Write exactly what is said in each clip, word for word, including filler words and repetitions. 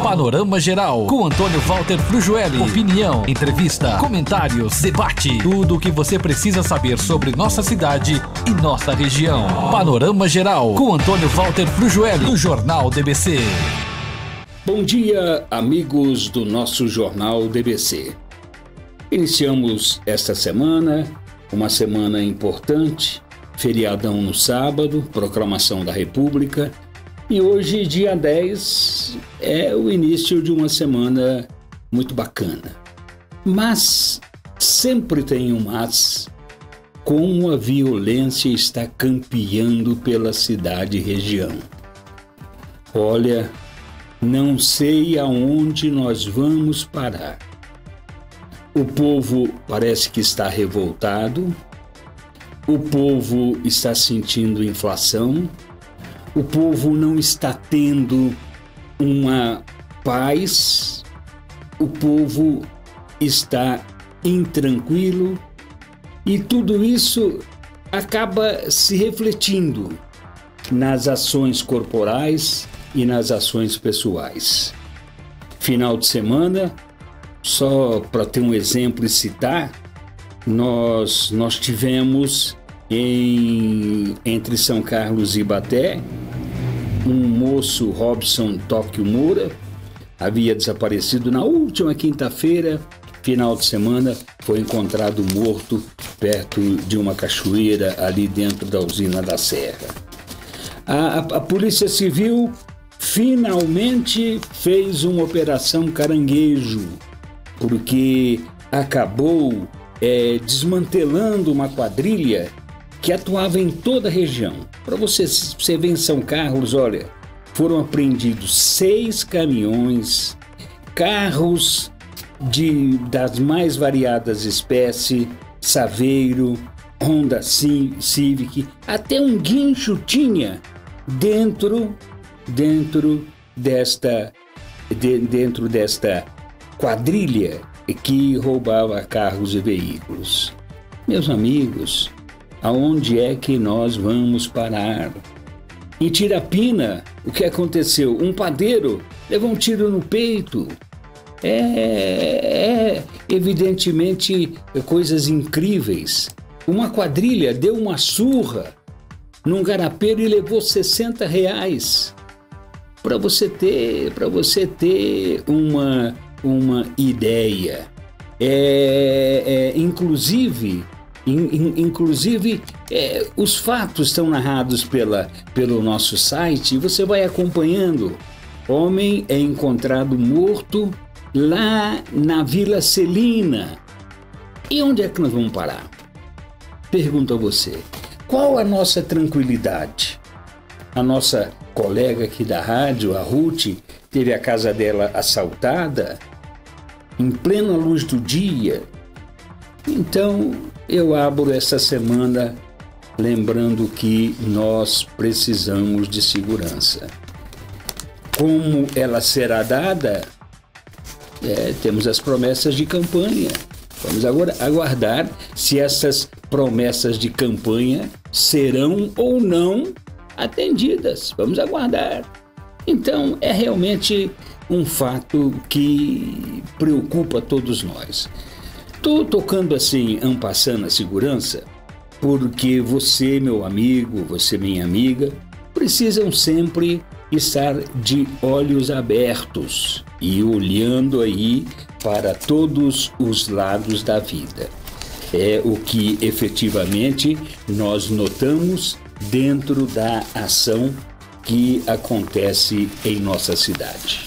Panorama Geral, com Antônio Walter Frujueli. Opinião, entrevista, comentários, debate. Tudo o que você precisa saber sobre nossa cidade e nossa região. Panorama Geral, com Antônio Walter Frujueli, do Jornal D B C. Bom dia, amigos do nosso Jornal D B C. Iniciamos esta semana, uma semana importante, feriadão no sábado, proclamação da República, e hoje, dia dez, é o início de uma semana muito bacana. Mas sempre tem um mas, como a violência está campeando pela cidade e região. Olha, não sei aonde nós vamos parar. O povo parece que está revoltado, o povo está sentindo inflação, o povo não está tendo uma paz, o povo está intranquilo e tudo isso acaba se refletindo nas ações corporais e nas ações pessoais. Final de semana, só para ter um exemplo e citar, nós, nós tivemos em, entre São Carlos e Ibaté um moço, Robson Tóquio Moura, havia desaparecido na última quinta-feira, final de semana, foi encontrado morto perto de uma cachoeira ali dentro da usina da Serra. A, a, a Polícia Civil finalmente fez uma operação Caranguejo, porque acabou é, desmantelando uma quadrilha que atuava em toda a região. Para você, você ver em São Carlos, olha, foram apreendidos seis caminhões, carros de, das mais variadas espécies, Saveiro, Honda Civic, até um guincho tinha dentro, dentro desta, de, dentro desta quadrilha que roubava carros e veículos. Meus amigos, aonde é que nós vamos parar? Em Tirapina, o que aconteceu? Um padeiro levou um tiro no peito. É, é evidentemente coisas incríveis. Uma quadrilha deu uma surra num garapeiro e levou sessenta reais. Para você ter, para você ter uma, uma ideia. É, é, inclusive, in, in, inclusive é, os fatos estão narrados pela, pelo nosso site e você vai acompanhando. Homem é encontrado morto lá na Vila Celina. E onde é que nós vamos parar? Pergunto a você. Qual a nossa tranquilidade? A nossa colega aqui da rádio, a Ruth, teve a casa dela assaltada em plena luz do dia. Então, eu abro essa semana lembrando que nós precisamos de segurança. Como ela será dada? É, temos as promessas de campanha. Vamos agora aguardar se essas promessas de campanha serão ou não atendidas. Vamos aguardar. Então, é realmente um fato que preocupa todos nós. Estou tocando assim, en passant, a segurança, porque você, meu amigo, você, minha amiga, precisam sempre estar de olhos abertos e olhando aí para todos os lados da vida. É o que efetivamente nós notamos dentro da ação que acontece em nossa cidade.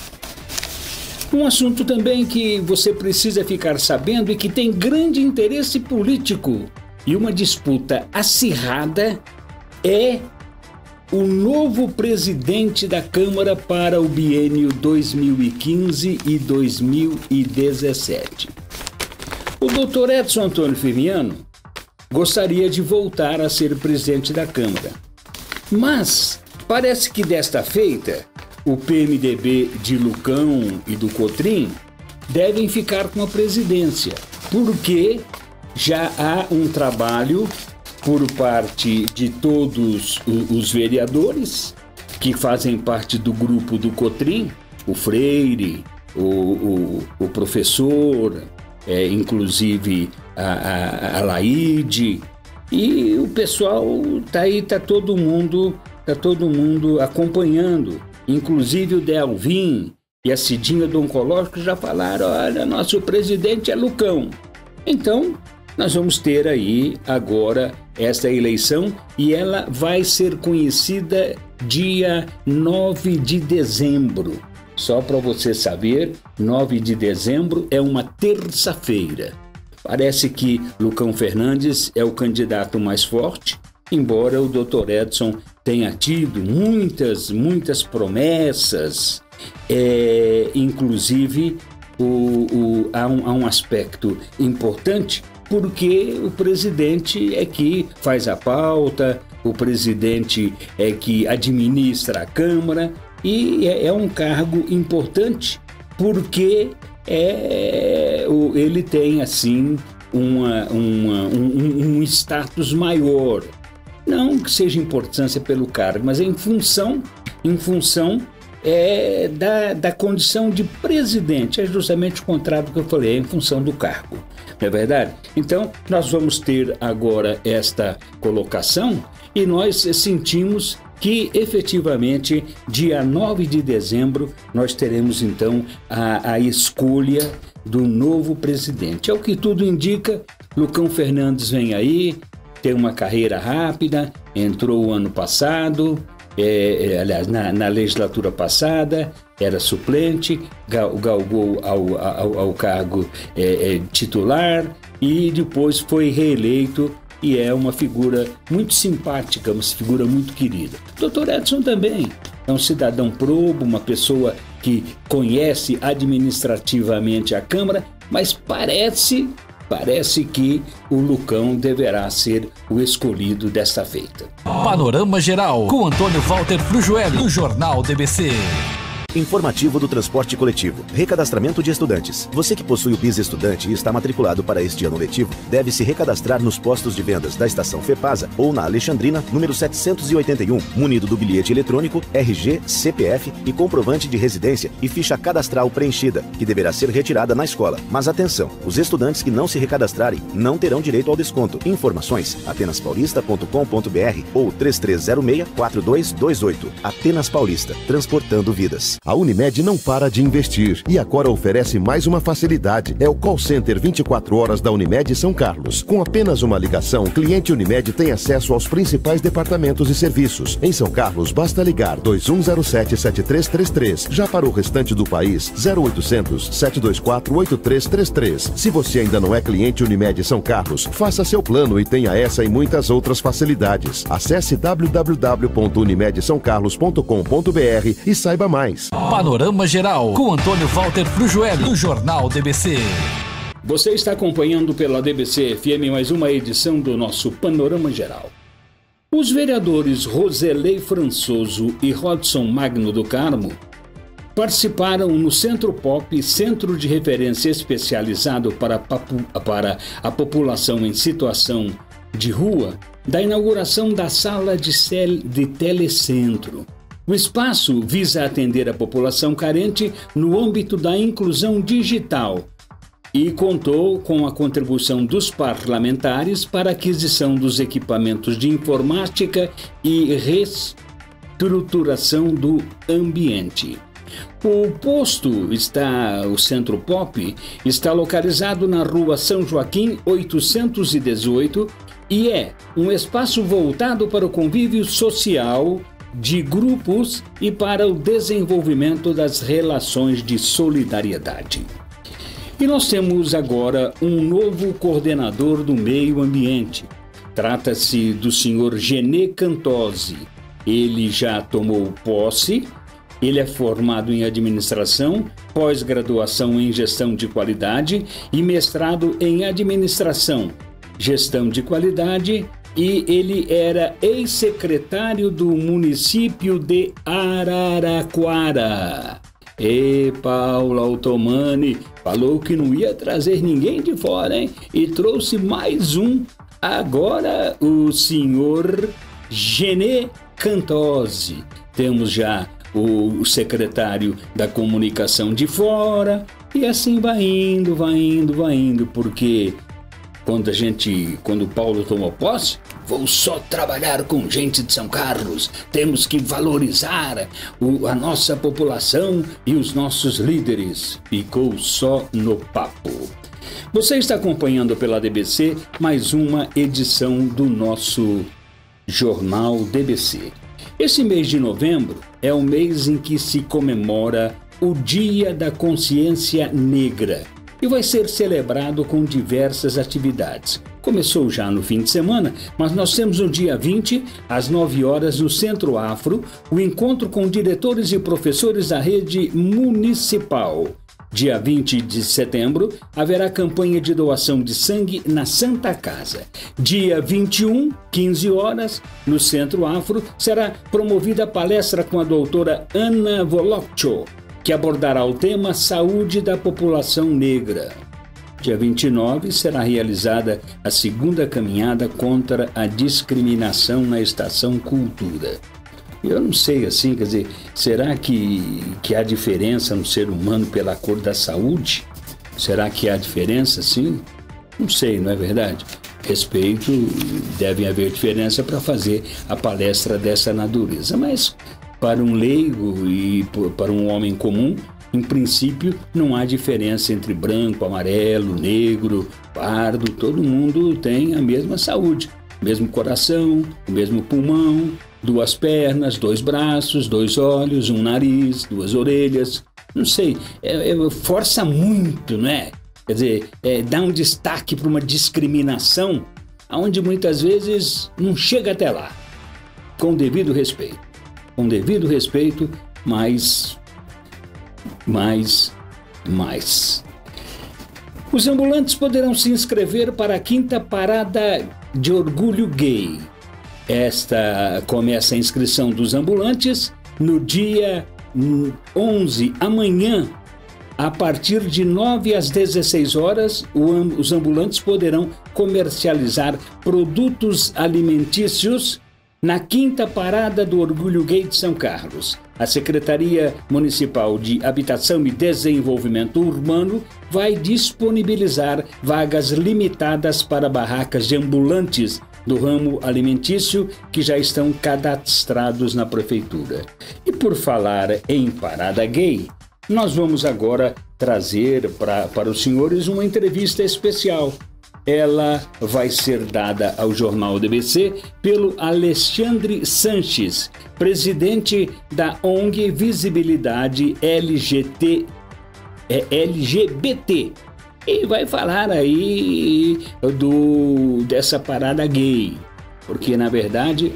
Um assunto também que você precisa ficar sabendo e que tem grande interesse político e uma disputa acirrada é o novo presidente da Câmara para o biênio dois mil e quinze e dois mil e dezessete. O doutor Edson Antônio Firmiano gostaria de voltar a ser presidente da Câmara, mas parece que desta feita o P M D B de Lucão e do Cotrim devem ficar com a presidência, porque já há um trabalho por parte de todos os vereadores que fazem parte do grupo do Cotrim o Freire, o, o, o professor, é, inclusive a, a, a Laide, e o pessoal tá aí, tá todo mundo, tá todo mundo acompanhando, inclusive o Delvin e a Cidinha do Oncológico já falaram, olha, nosso presidente é Lucão. Então, nós vamos ter aí agora esta eleição e ela vai ser conhecida dia nove de dezembro. Só para você saber, nove de dezembro é uma terça-feira. Parece que Lucão Fernandes é o candidato mais forte, embora o doutor Edson tenha tido muitas, muitas promessas, é, inclusive o, o, há, um, há um aspecto importante, porque o presidente é que faz a pauta, o presidente é que administra a Câmara e é, é um cargo importante porque é, ele tem assim uma, uma, um, um status maior. Não que seja importância pelo cargo, mas em função, em função é, da, da condição de presidente. É justamente o contrário que eu falei, é em função do cargo. Não é verdade? Então, nós vamos ter agora esta colocação e nós sentimos que, efetivamente, dia nove de dezembro, nós teremos, então, a, a escolha do novo presidente. É o que tudo indica, Lucão Fernandes vem aí, tem uma carreira rápida, entrou o ano passado, é, é, aliás, na, na legislatura passada, era suplente, gal, galgou ao, ao, ao cargo é, é, titular e depois foi reeleito e é uma figura muito simpática, uma figura muito querida. doutor Edson também é um cidadão probo, uma pessoa que conhece administrativamente a Câmara, mas parece... Parece que o Lucão deverá ser o escolhido desta feita. Panorama Geral, com Antônio Walter Frujueli, do Jornal D B C. Informativo do transporte coletivo. Recadastramento de estudantes. Você que possui o BIS Estudante e está matriculado para este ano letivo, deve se recadastrar nos postos de vendas da Estação FEPASA ou na Alexandrina, número setecentos e oitenta e um, munido do bilhete eletrônico, R G, C P F e comprovante de residência e ficha cadastral preenchida, que deverá ser retirada na escola. Mas atenção, os estudantes que não se recadastrarem não terão direito ao desconto. Informações, atenas paulista ponto com ponto br ou três três zero seis, quatro dois dois oito. Atenas Paulista, transportando vidas. A Unimed não para de investir e agora oferece mais uma facilidade. É o call center vinte e quatro horas da Unimed São Carlos. Com apenas uma ligação, o cliente Unimed tem acesso aos principais departamentos e serviços. Em São Carlos, basta ligar dois um zero sete, sete três três três. Já para o restante do país, zero oitocentos, sete dois quatro, oito três três três. Se você ainda não é cliente Unimed São Carlos, faça seu plano e tenha essa e muitas outras facilidades. Acesse w w w ponto unimed são carlos ponto com ponto br e saiba mais. Panorama Geral, com Antônio Walter Frujueli, do Jornal D B C. Você está acompanhando pela D B C F M mais uma edição do nosso Panorama Geral. Os vereadores Roselei Françoso e Rodson Magno do Carmo participaram no Centro Pop, Centro de Referência Especializado para, papu, para a População em Situação de Rua, da inauguração da Sala de, cel, de Telecentro. O espaço visa atender a população carente no âmbito da inclusão digital e contou com a contribuição dos parlamentares para a aquisição dos equipamentos de informática e reestruturação do ambiente. O posto está, o Centro Pop, está localizado na Rua São Joaquim oitocentos e dezoito e é um espaço voltado para o convívio social de grupos e para o desenvolvimento das relações de solidariedade. E nós temos agora um novo coordenador do meio ambiente. Trata-se do senhor Genê Cantosi. Ele já tomou posse, ele é formado em administração, pós-graduação em gestão de qualidade e mestrado em administração, gestão de qualidade, e ele era ex-secretário do município de Araraquara. E Paulo Altomani falou que não ia trazer ninguém de fora, hein? E trouxe mais um, agora o senhor Genê Cantosi. Temos já o secretário da comunicação de fora, e assim vai indo, vai indo, vai indo, porque quando a gente, quando o Paulo tomou posse, vou só trabalhar com gente de São Carlos, temos que valorizar o, a nossa população e os nossos líderes. Ficou só no papo. Você está acompanhando pela D B C mais uma edição do nosso Jornal D B C. Esse mês de novembro é o mês em que se comemora o Dia da Consciência Negra e vai ser celebrado com diversas atividades. Começou já no fim de semana, mas nós temos no dia vinte, às nove horas, no Centro Afro, o encontro com diretores e professores da rede municipal. Dia vinte de setembro, haverá campanha de doação de sangue na Santa Casa. Dia vinte e um, quinze horas, no Centro Afro, será promovida a palestra com a doutora Ana Voloccho, que abordará o tema Saúde da População Negra. Dia vinte e nove, será realizada a segunda caminhada contra a discriminação na Estação Cultura. Eu não sei, assim, quer dizer, será que, que há diferença no ser humano pela cor da saúde? Será que há diferença, sim? Não sei, não é verdade? Respeito, deve haver diferença para fazer a palestra dessa natureza, mas para um leigo e para um homem comum, em princípio, não há diferença entre branco, amarelo, negro, pardo, todo mundo tem a mesma saúde, o mesmo coração, o mesmo pulmão, duas pernas, dois braços, dois olhos, um nariz, duas orelhas, não sei, é, é, força muito, né? Quer dizer, é, dá um destaque para uma discriminação onde muitas vezes não chega até lá, com devido respeito, com devido respeito, mas, mais, mais. Os ambulantes poderão se inscrever para a quinta parada de orgulho gay. Esta começa a inscrição dos ambulantes no dia onze, amanhã, a partir de nove às dezesseis horas, os ambulantes poderão comercializar produtos alimentícios na quinta parada do Orgulho Gay de São Carlos. A Secretaria Municipal de Habitação e Desenvolvimento Urbano vai disponibilizar vagas limitadas para barracas de ambulantes do ramo alimentício que já estão cadastrados na prefeitura. E por falar em parada gay, nós vamos agora trazer pra, para os senhores uma entrevista especial. Ela vai ser dada ao Jornal D B C pelo Alexandre Sanches, presidente da O N G Visibilidade L G T, é, L G B T. E vai falar aí do, dessa parada gay, porque na verdade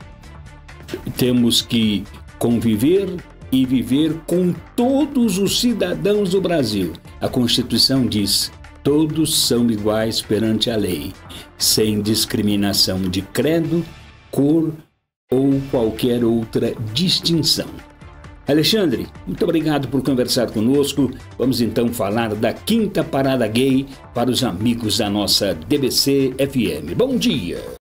temos que conviver e viver com todos os cidadãos do Brasil. A Constituição diz: todos são iguais perante a lei, sem discriminação de credo, cor ou qualquer outra distinção. Alexandre, muito obrigado por conversar conosco. Vamos então falar da quinta parada gay para os amigos da nossa D B C F M. Bom dia!